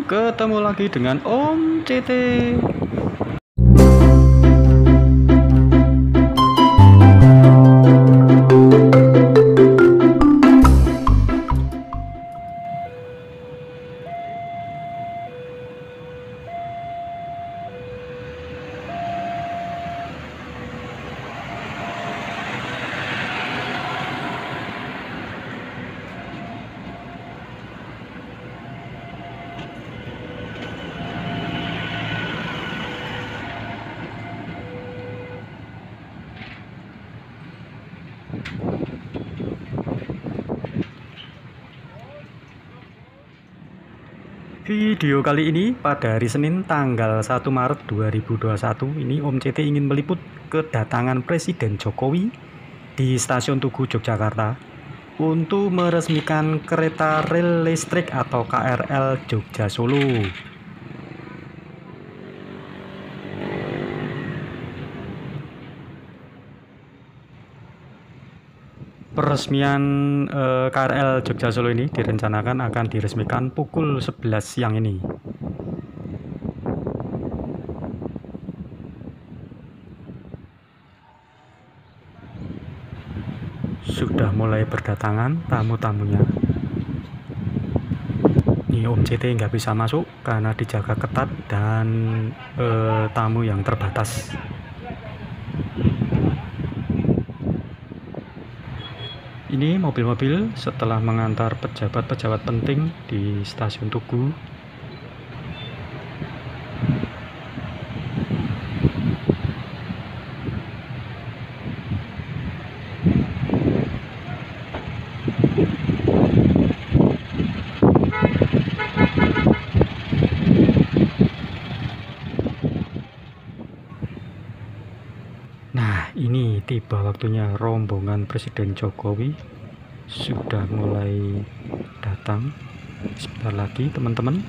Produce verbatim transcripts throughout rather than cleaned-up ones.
ketemu lagi dengan Om C T. Video kali ini pada hari Senin tanggal satu Maret dua ribu dua puluh satu ini Om C T ingin meliput kedatangan Presiden Jokowi di Stasiun Tugu Yogyakarta untuk meresmikan kereta rel listrik atau K R L Jogja Solo. Peresmian eh, K R L Jogja Solo ini direncanakan akan diresmikan pukul sebelas siang ini. Sudah mulai berdatangan tamu-tamunya. Ini Om C T nggak bisa masuk karena dijaga ketat dan eh, tamu yang terbatas. Ini mobil-mobil setelah mengantar pejabat-pejabat penting di Stasiun Tugu. Nah, ini tiba waktunya rombongan Presiden Jokowi sudah mulai datang. Sebentar lagi, teman-teman.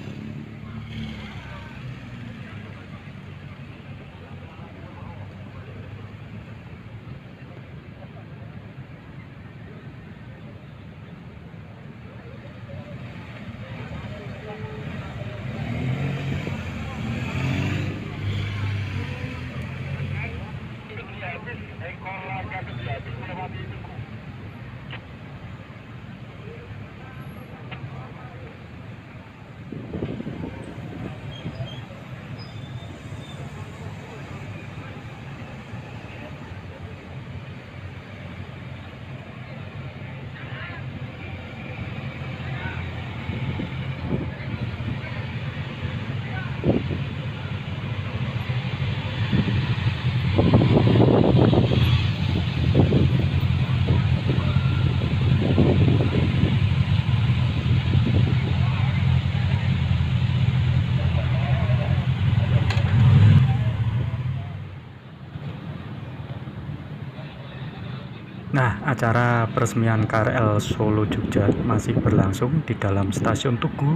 Nah, acara peresmian K R L Solo Jogja masih berlangsung di dalam Stasiun Tugu.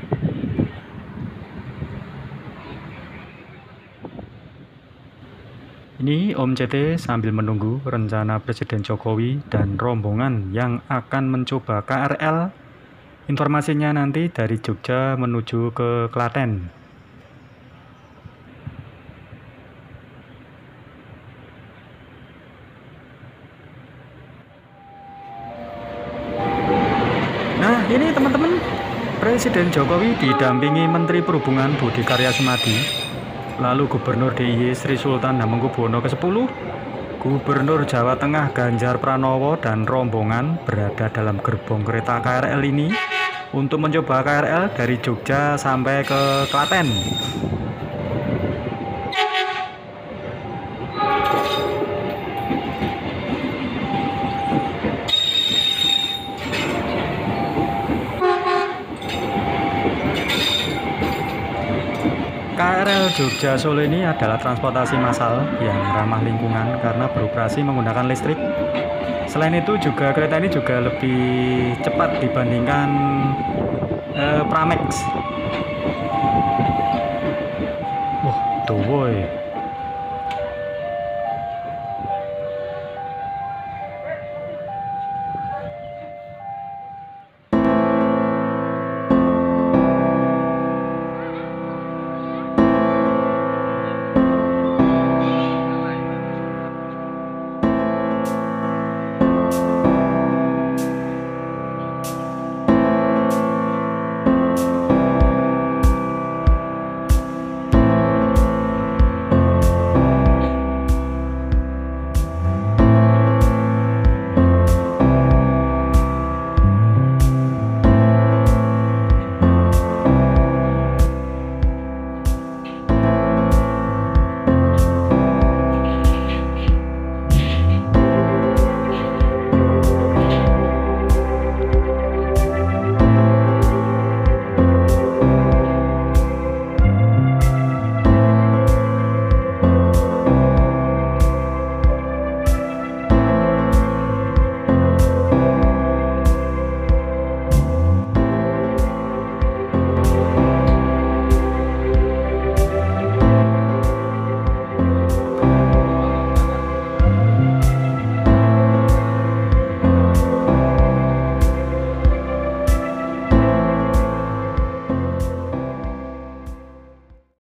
Ini Om C T sambil menunggu rencana Presiden Jokowi dan rombongan yang akan mencoba K R L. Informasinya nanti dari Jogja menuju ke Klaten. Nah, ini teman-teman, Presiden Jokowi didampingi Menteri Perhubungan Budi Karya Sumadi, lalu Gubernur D I Y Sri Sultan Hamengkubuwono kesepuluh, Gubernur Jawa Tengah Ganjar Pranowo dan rombongan berada dalam gerbong kereta K R L ini untuk mencoba K R L dari Jogja sampai ke Klaten. K R L Jogja Solo ini adalah transportasi massal yang ramah lingkungan karena beroperasi menggunakan listrik. Selain itu juga kereta ini juga lebih cepat dibandingkan eh, Pramex. Wah, tuh boy.